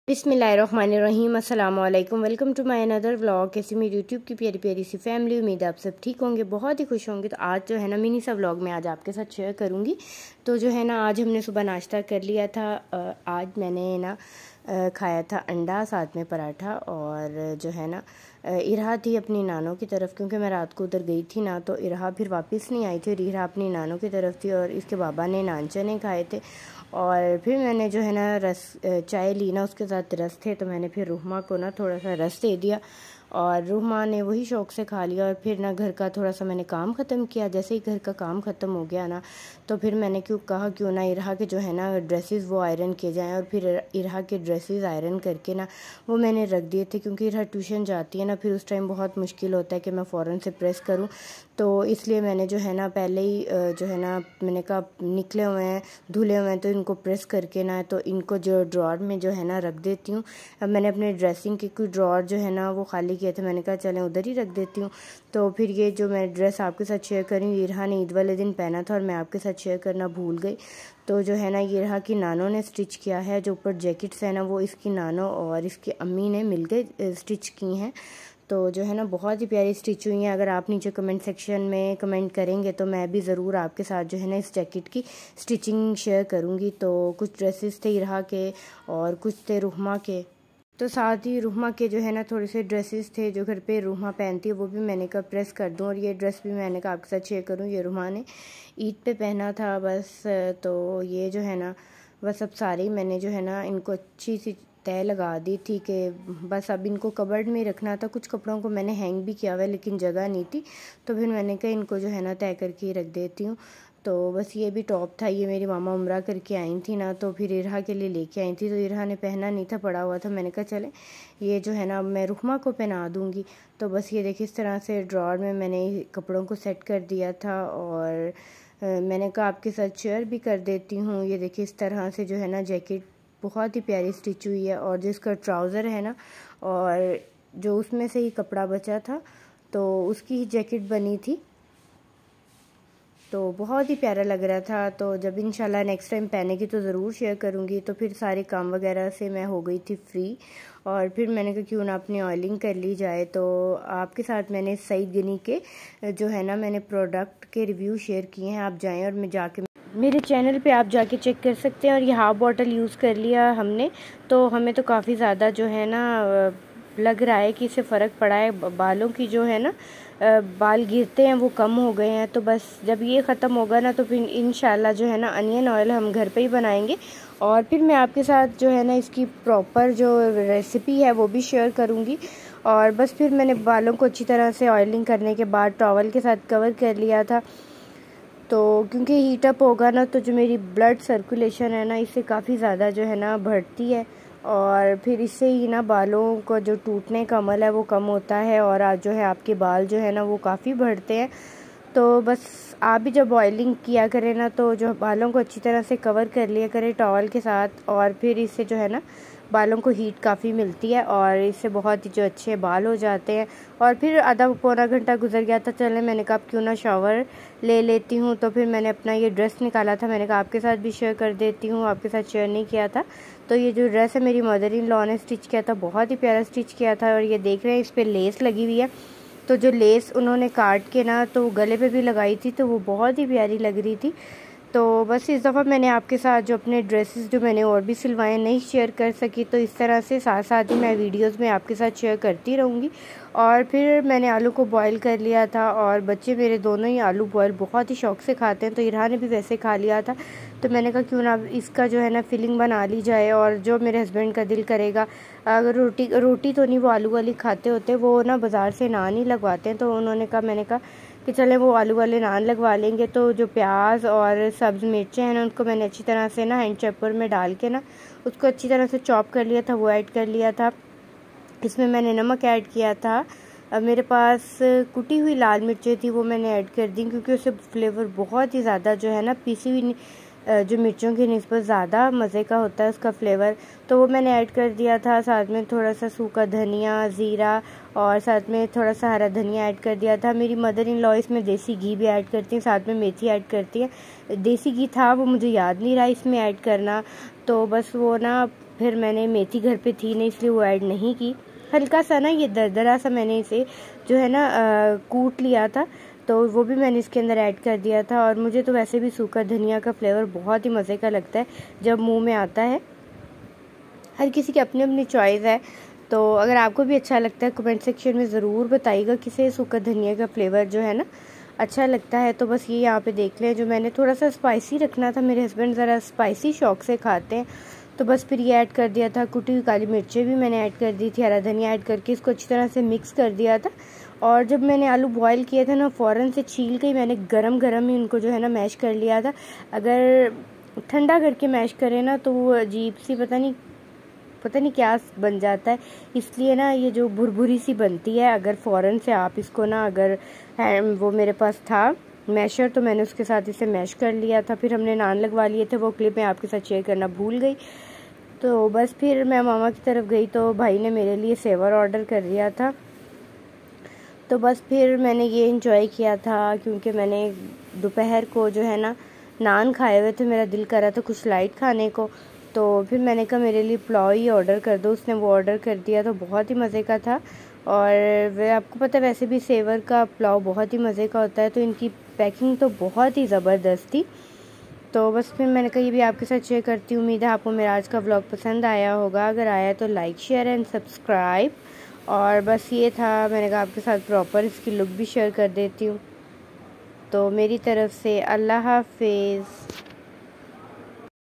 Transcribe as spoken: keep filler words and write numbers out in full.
बिस्मिल्लाहिर्रहमानिर्रहीम अस्सलाम वालेकुम। Welcome to my another vlog. कैसी मेरी यूट्यूब की प्यारी प्यारी सी फैमिली, उम्मीद है आप सब ठीक होंगे, बहुत ही खुश होंगे। तो आज जो है ना मिनी सा व्लॉग मैं आज आपके साथ शेयर करूंगी। तो जो है ना आज हमने सुबह नाश्ता कर लिया था। आज मैंने ना खाया था अंडा, साथ में पराठा, और जो है ना इरहा थी अपनी नानों की तरफ, क्योंकि मैं रात को उधर गई थी ना, तो इरहा फिर वापस नहीं आई थी और इरहा अपनी नानों की तरफ थी और इसके बाबा ने नान चने खाए थे। और फिर मैंने जो है ना रस चाय ली ना, उसके साथ रस थे, तो मैंने फिर रुहमा को ना थोड़ा सा रस दे दिया और रुहमा ने वही शौक़ से खा लिया। और फिर ना घर का थोड़ा सा मैंने काम ख़त्म किया। जैसे ही घर का काम ख़त्म हो गया ना, तो फिर मैंने क्यों कहा क्यों ना इरहा के जो है ना ड्रेसेस वो आयरन किए जाएँ। और फिर इरहा के ड्रेसेस आयरन करके ना वो मैंने रख दिए थे, क्योंकि इरहा ट्यूशन जाती है ना, फिर उस टाइम बहुत मुश्किल होता है कि मैं फ़ौरन से प्रेस करूँ। तो इसलिए मैंने जो है ना पहले ही जो है ना मैंने कहा निकले हुए हैं, धुले हुए हैं, तो इनको प्रेस करके ना तो इनको जो ड्रॉर में जो है ना रख देती हूँ। अब मैंने अपने ड्रेसिंग के कुछ ड्रॉर जो है ना वो खाली किए थे, मैंने कहा चलें उधर ही रख देती हूँ। तो फिर ये जो मैं ड्रेस आपके साथ शेयर करी, इरहा ने ईद वाले दिन पहना था और मैं आपके साथ शेयर करना भूल गई। तो जो है ना ये इरहा की नानों ने स्टिच किया है। जो ऊपर जैकेट्स है ना वो इसकी नानों और इसकी अम्मी ने मिल के स्टिच की हैं। तो जो है ना बहुत ही प्यारी स्टिच हुई हैं। अगर आप नीचे कमेंट सेक्शन में कमेंट करेंगे तो मैं भी ज़रूर आपके साथ जो है ना इस जैकेट की स्टिचिंग शेयर करूँगी। तो कुछ ड्रेसेस थे इरहा के और कुछ थे रुहमा के। तो साथ ही रुहमा के जो है ना थोड़े से ड्रेसेस थे जो घर पे रुहमा पहनती है, वो भी मैंने कहा प्रेस कर दूँ। और ये ड्रेस भी मैंने कहा आपके साथ शेयर करूँ, ये रुहमा ने ईद पे पहना था बस। तो ये जो है ना बस अब सारी मैंने जो है ना इनको अच्छी सी तय लगा दी थी कि बस अब इनको कबर्ड में रखना था। कुछ कपड़ों को मैंने हैंग भी किया हुआ है, लेकिन जगह नहीं थी, तो फिर मैंने कहा इनको जो है ना तय करके ही रख देती हूँ। तो बस ये भी टॉप था, ये मेरी मामा उम्रा करके आई थी ना, तो फिर इरहा के लिए लेके आई थी। तो इरहा ने पहना नहीं था, पड़ा हुआ था, मैंने कहा चले ये जो है ना मैं रुहमा को पहना दूँगी। तो बस ये देखिए इस तरह से ड्रॉर में मैंने कपड़ों को सेट कर दिया था और मैंने कहा आपके साथ शेयर भी कर देती हूँ। ये देखिए इस तरह से जो है ना जैकेट बहुत ही प्यारी स्टिच हुई है। और जिसका ट्राउज़र है ना, और जो उसमें से ही कपड़ा बचा था तो उसकी ही जैकेट बनी थी, तो बहुत ही प्यारा लग रहा था। तो जब इंशाल्लाह नेक्स्ट टाइम पहनेगी तो ज़रूर शेयर करूँगी। तो फिर सारे काम वगैरह से मैं हो गई थी फ्री, और फिर मैंने कहा क्यों ना अपनी ऑयलिंग कर ली जाए। तो आपके साथ मैंने सईद गनी के जो है ना मैंने प्रोडक्ट के रिव्यू शेयर किए हैं। आप जाएँ और मैं जाके मेरे चैनल पे आप जाके चेक कर सकते हैं। और ये हाफ बॉटल यूज़ कर लिया हमने, तो हमें तो काफ़ी ज़्यादा जो है ना लग रहा है कि इससे फ़र्क पड़ा है। बालों की जो है ना बाल गिरते हैं वो कम हो गए हैं। तो बस जब ये ख़त्म होगा ना तो फिर इंशाल्लाह जो है ना अनियन ऑयल हम घर पे ही बनाएंगे। और फिर मैं आपके साथ जो है ना इसकी प्रॉपर जो रेसिपी है वो भी शेयर करूँगी। और बस फिर मैंने बालों को अच्छी तरह से ऑयलिंग करने के बाद टॉवल के साथ कवर कर लिया था। तो क्योंकि हीट अप होगा ना तो जो मेरी ब्लड सर्कुलेशन है ना इससे काफ़ी ज़्यादा जो है ना बढ़ती है, और फिर इससे ही ना बालों को जो टूटने का अमल है वो कम होता है, और आज जो है आपके बाल जो है ना वो काफ़ी बढ़ते हैं। तो बस आप भी जब ऑयलिंग किया करें ना तो जो बालों को अच्छी तरह से कवर कर लिया करें टॉवल के साथ, और फिर इससे जो है ना बालों को हीट काफ़ी मिलती है और इससे बहुत ही जो अच्छे बाल हो जाते हैं। और फिर आधा पौना घंटा गुजर गया था, चले मैंने कहा क्यों ना शावर ले लेती हूँ। तो फिर मैंने अपना ये ड्रेस निकाला था, मैंने कहा आपके साथ भी शेयर कर देती हूँ, आपके साथ शेयर नहीं किया था। तो ये जो ड्रेस है मेरी मदर इन लॉ ने स्टिच किया था, बहुत ही प्यारा स्टिच किया था। और ये देख रहे हैं इस पर लेस लगी हुई है, तो जो लेस उन्होंने काट के ना तो गले पे भी लगाई थी, तो वो बहुत ही प्यारी लग रही थी। तो बस इस दफ़ा मैंने आपके साथ जो अपने ड्रेसेस जो मैंने और भी सिलवाए नहीं शेयर कर सकी, तो इस तरह से साथ साथ ही मैं वीडियोस में आपके साथ शेयर करती रहूँगी। और फिर मैंने आलू को बॉईल कर लिया था, और बच्चे मेरे दोनों ही आलू बॉईल बहुत ही शौक़ से खाते हैं, तो इरहा ने भी वैसे खा लिया था। तो मैंने कहा क्यों ना इसका जो है ना फिलिंग बना ली जाए, और जो मेरे हस्बैंड का दिल करेगा, अगर रोटी रोटी तो नहीं वो आलू वाली खाते होते, वो ना बाज़ार से नान ही लगवाते हैं। तो उन्होंने कहा मैंने कहा कि चले वो आलू वाले नान लगवा लेंगे। तो जो प्याज और सब्ज़ मिर्चें हैं ना उनको मैंने अच्छी तरह से ना हैंड चॉपर में डाल के ना उसको अच्छी तरह से चॉप कर लिया था, वो ऐड कर लिया था। इसमें मैंने नमक ऐड किया था। अब मेरे पास कुटी हुई लाल मिर्चें थी, वो मैंने ऐड कर दी, क्योंकि उससे फ्लेवर बहुत ही ज़्यादा जो है ना पीसी हुई जो मिर्चों की निस्बत ज़्यादा मज़े का होता है उसका फ्लेवर, तो वो मैंने ऐड कर दिया था। साथ में थोड़ा सा सूखा धनिया, ज़ीरा, और साथ में थोड़ा सा हरा धनिया ऐड कर दिया था। मेरी मदर इन लॉ इसमें देसी घी भी ऐड करती हैं, साथ में मेथी ऐड करती हैं। देसी घी था वो मुझे याद नहीं रहा इसमें ऐड करना, तो बस वो ना फिर मैंने मेथी घर पे थी नहीं, इसलिए वो ऐड नहीं की। हल्का सा ना ये दरदरा सा मैंने इसे जो है ना आ, कूट लिया था, तो वो भी मैंने इसके अंदर ऐड कर दिया था। और मुझे तो वैसे भी सूखा धनिया का फ्लेवर बहुत ही मज़े का लगता है जब मुंह में आता है। हर किसी की अपनी अपनी चॉइस है, तो अगर आपको भी अच्छा लगता है कमेंट सेक्शन में ज़रूर बताइएगा किसे सूखा धनिया का फ्लेवर जो है ना अच्छा लगता है। तो बस ये यहाँ पे देख लें, जो मैंने थोड़ा सा स्पाइसी रखना था, मेरे हस्बैंड ज़रा स्पाइसी शौक से खाते हैं, तो बस फिर ये ऐड कर दिया था। कुटी हुई काली मिर्चें भी मैंने ऐड कर दी थी, हरा धनिया ऐड करके इसको अच्छी तरह से मिक्स कर दिया था। और जब मैंने आलू बॉईल किए थे ना, फ़ौरन से छील के मैंने गरम गरम ही उनको जो है ना मैश कर लिया था। अगर ठंडा करके मैश करें ना तो वो अजीब सी पता नहीं पता नहीं क्या बन जाता है, इसलिए ना ये जो भुरभुरी सी बनती है। अगर फ़ौरन से आप इसको ना, अगर वो मेरे पास था मैशर तो मैंने उसके साथ इसे मैश कर लिया था। फिर हमने नान लगवा लिए थे, वो क्लिप मैं आपके साथ शेयर करना भूल गई। तो बस फिर मैं मामा की तरफ गई तो भाई ने मेरे लिए सेवर ऑर्डर कर दिया था। तो बस फिर मैंने ये इंजॉय किया था, क्योंकि मैंने दोपहर को जो है ना नान खाए हुए थे, मेरा दिल कर रहा था कुछ लाइट खाने को। तो फिर मैंने कहा मेरे लिए पुलाव ही ऑर्डर कर दो, उसने वो ऑर्डर कर दिया, तो बहुत ही मज़े का था। और वे आपको पता है वैसे भी सेवर का पुलाव बहुत ही मज़े का होता है, तो इनकी पैकिंग तो बहुत ही ज़बरदस्त थी। तो बस फिर मैंने कहा ये भी आपके साथ शेयर करती हूँ। उम्मीद है आपको मेरा आज का व्लॉग पसंद आया होगा, अगर आया तो लाइक शेयर एंड सब्सक्राइब। और बस ये था, मैंने कहा आपके साथ प्रॉपर इसकी लुक भी शेयर कर देती हूँ। तो मेरी तरफ से अल्लाह हाफिज़।